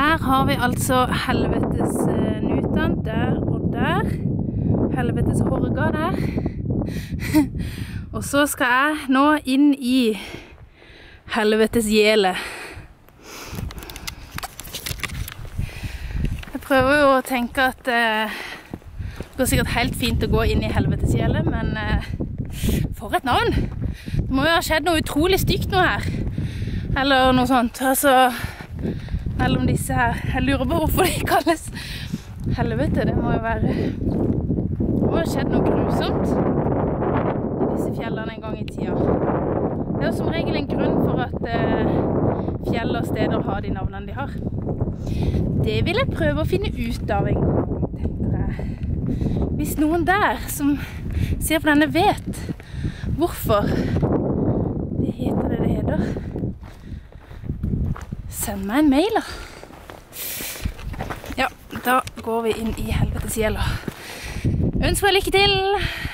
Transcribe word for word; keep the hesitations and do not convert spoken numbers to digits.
her har vi altså helvetes Nutan der og der. Helvetes Horga der. Og så skal jeg nå inn i helvetes Gjele. Jeg prøver jo å tenke at eh, det går sikkert helt fint å gå inn i helvetes Gjele, men eh, for et navn! Det må jo ha skjedd noe utrolig stygt nå her. Eller noe sånt. Altså, mellom disse her. Jeg lurer på hvorfor de kalles helvete. Det må jo være... Det må ha skjedd noe grusomt i disse fjellene en gang i tida. Det er jo som regel en grunn for at eh, fjell og steder har de navnene de har. Det vil jeg prøve å finne ut av en gang, tenker jeg. Hvis noen der som ser på denne vet hvorfor det heter det det heter, send meg en mail da. Ja, da går vi inn i helvetes Gjela. Ønsker meg lykke til!